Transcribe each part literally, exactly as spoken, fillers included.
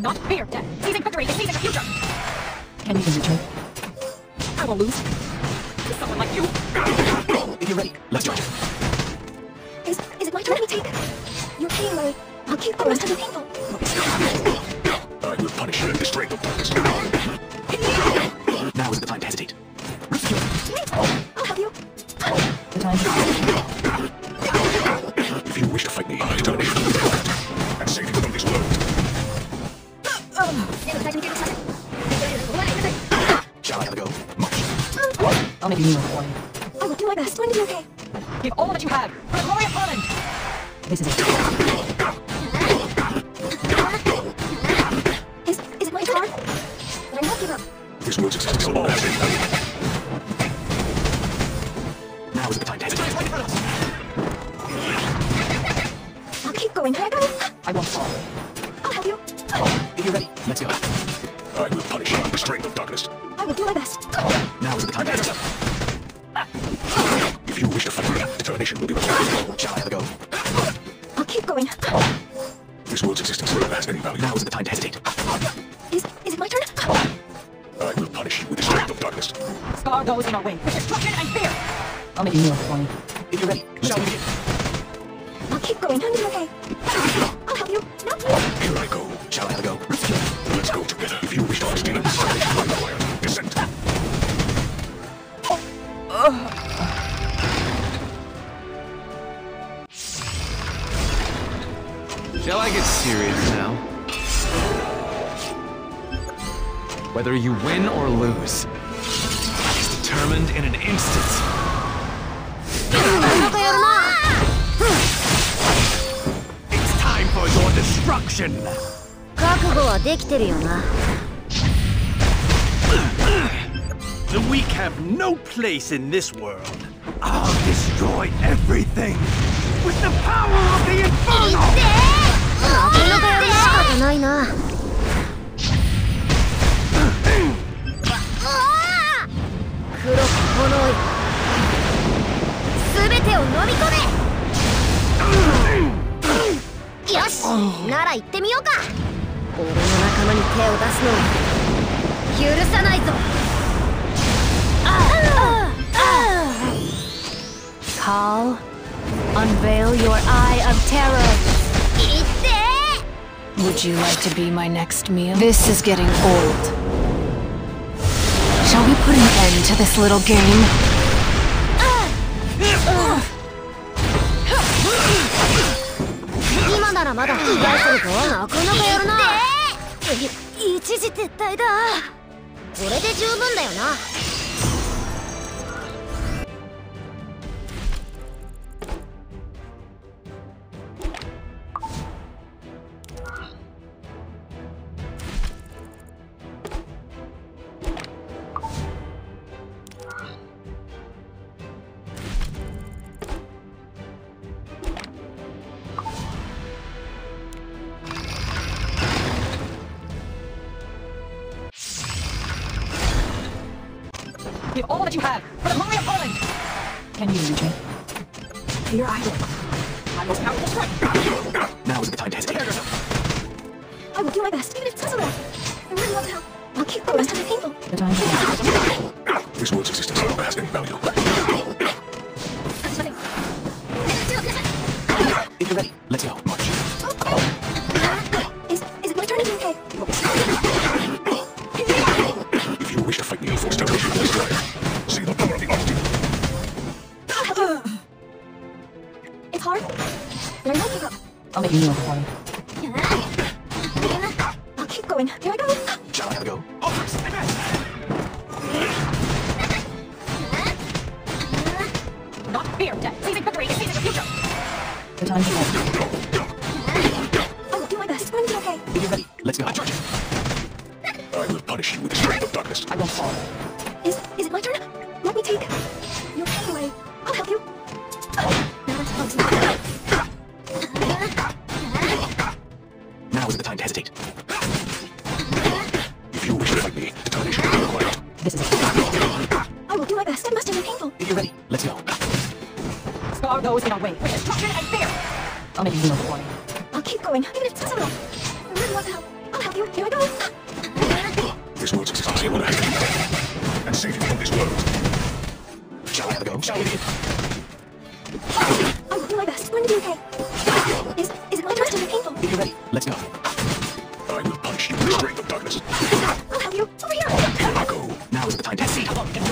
Not fear death. Seizing victory is seizing the future. Can you return? I will lose. To someone like you. If you're ready, let's charge. Is, is it my turn? Let me take your pain away. I'll keep the rest of the painful. I will punish you in the strength of darkness. Now is the time to hesitate. I'll help you. The time. If you wish to fight me, determination will be perfect. And save you from this world. Shall I have a go? March. I'll make a new one for you. I will do my best. Going to be okay. Give all that you have for the glory of Holland. This is it. Is, is it my turn? But I won't give up. This world's existence will all have been valued. Now is the time to hesitate. I'll keep going. Here I go. I won't fall. I'll help you. If you're ready, let's go. I will punish you in the strength of darkness. I will do my best. Now is the time to hesitate. If you wish to fight me, determination will be required. Shall I have a go? I'll keep going. This world's existence never has any value. Now is the time to hesitate. Is, is it my turn? I will punish you with the strength of darkness. Scar those in our way with destruction and fear. I'll make a new one for you. If you're ready, let's begin. I'll keep going. I'm doing okay. I'll help you. Not you. Here I go. Shall I have a go? Let's go together. If you wish to fight me, determination will be required. Descent. Shall I get serious now? Whether you win or lose is determined in an instant. It's time for your destruction! The weak have no place in this world. I'll destroy everything with the power of the Inferno! Call, unveil your eye of terror. Would you like to be my next meal? This is getting old. Shall we put an end to this little game? Give all that you have for the glory of Holland. Can you reach me? Here I go. My most powerful strength. Now is the time to hesitate. I will do my best, even if it's puzzle. I really want to help. I'll keep the rest of the painful. The time. This world's existence never has any value. If you're ready, let's go. March. Is, is it my turn? Is it okay? If you wish to fight me, force detonation will destroy. See the power of the Arctic. I'll help you. It's hard, but I won't give up. I'll make a new one for you. I'll keep going. Here I go. Shall I have a go? Not fear death. Seizing victory is seizing the future. The time to go. I will do my best. Going to be okay. If you're ready, let's go. I will punish you with the strength of darkness. I won't fall. Is, is it my turn? Let me take your pain away. I'll help you. Now is the time to hesitate. If you wish to fight me, determination will be required. This is it. I will do my best. It must have been painful. If you're ready, let's go. Scar those in our way with destruction and fear. I'll make a new one for you. I'll keep going, even if it's possible. I really want to help. I'll help you. you. Here I go. This world's existence here will have and saving from this world. Shall I have a go? Shall we? I'll do my best. Going to be okay. Is, is it going to be painful? If you're ready, let's go. I will punish you with the strength of darkness. I'll help you. Over here. Here I go. Now is the time to see.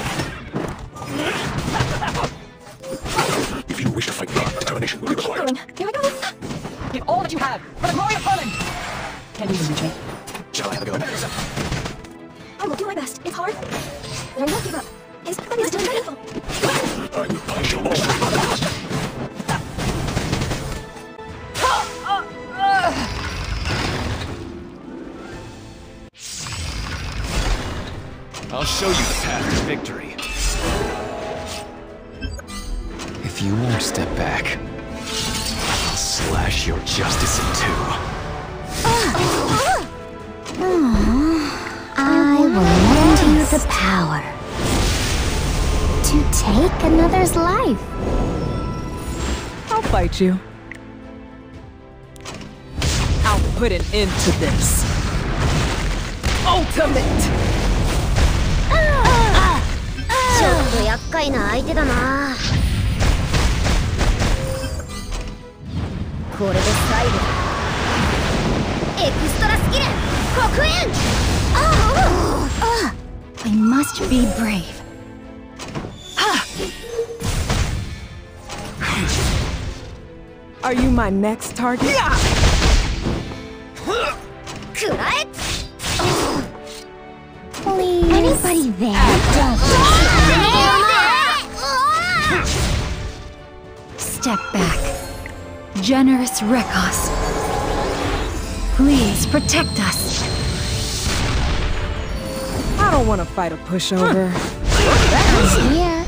If you wish to fight dark, determination will be Keep required. going. Here I go. Give all that you have for the glory of Poland! Can you reach me? Shall I have a go? I will do my best. It's hard, but I won't give up. Is, is it still painful? I will punish you with the strength of darkness. I'll show you the path to victory. If you won't step back, I'll slash your justice in two. I will lend you the power to take another's life. I'll fight you. I'll put an end to this. Ultimate! ちょっと厄介な相手だな。これで最後だ。エクストラスキル刻印。I must be brave. Are you my next target? くらえ。Please. Anybody there? Step back. Generous Rekos. Please protect us. I don't want to fight a pushover. Here.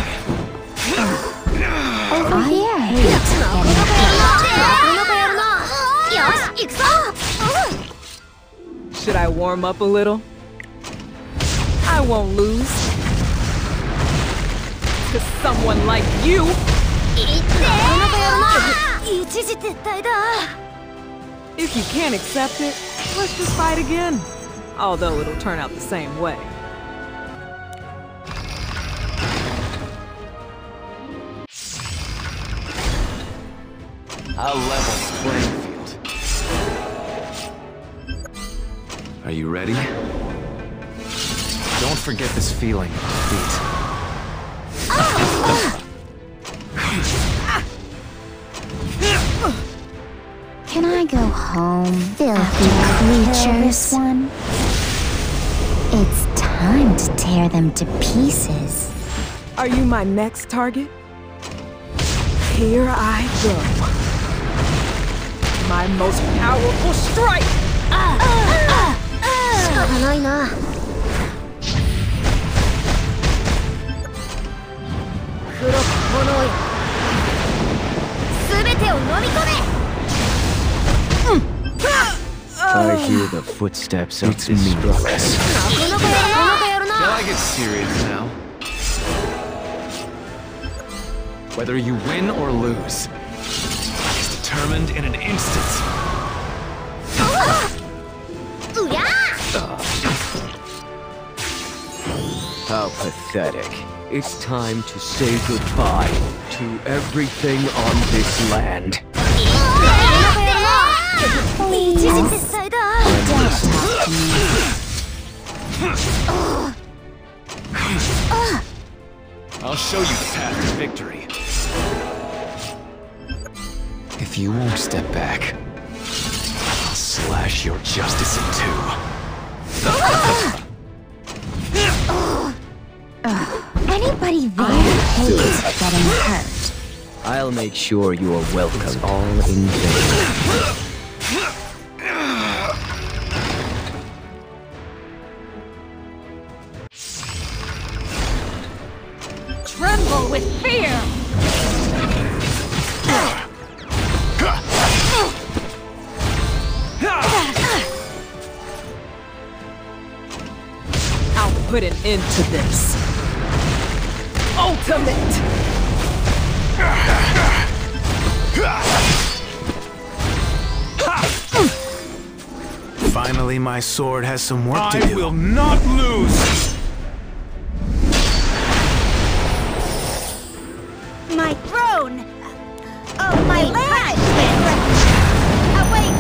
Over here. I hate getting Should I warm up a little? I won't lose. To someone like you! If you can't accept it, let's just fight again. Although it'll turn out the same way. I'll level the playing field. Are you ready? Don't forget this feeling of defeat. Can I go home, filthy creatures? One. It's time to tear them to pieces. Are you my next target? Here I go. My most powerful strike! 仕方ないな。黒き炎よ。すべてを飲み込め。 I hear the footsteps of meaningless. Shall I get serious now? Whether you win or lose is determined in an instant. How pathetic. It's time to say goodbye to everything on this land. Please. Don't talk to me. I'll show you the path to victory. If you won't step back, I'll slash your justice in two. Anybody there hates getting hurt. I'll make sure you are welcome. It's all in vain. Tremble with fear! I'll put an end to this. Ultimate! Finally, my sword has some work to do. I will not lose! My throne! Oh, my land! Await,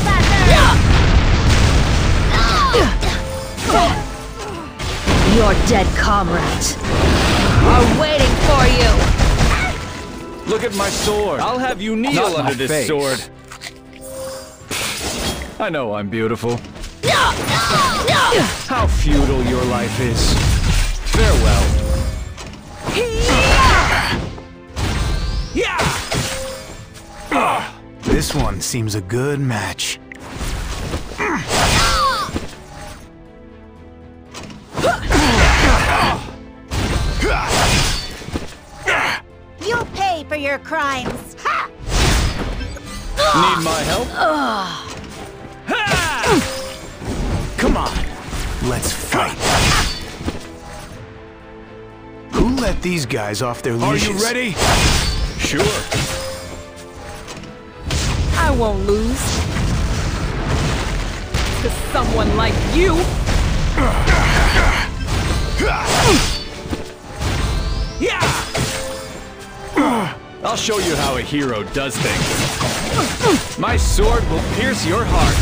trespasser! Your dead comrades are waiting for you! Look at my sword. I'll have you kneel Not under my this face. sword. I know I'm beautiful. How futile your life is. Farewell. This one seems a good match. You'll pay for your crimes! Ha! Need my help? Come on, let's fight. Who let these guys off their Are leashes? you ready? Sure. I won't lose. To someone like you. I'll show you how a hero does things. My sword will pierce your heart.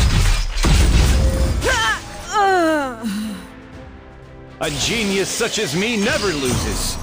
A genius such as me never loses.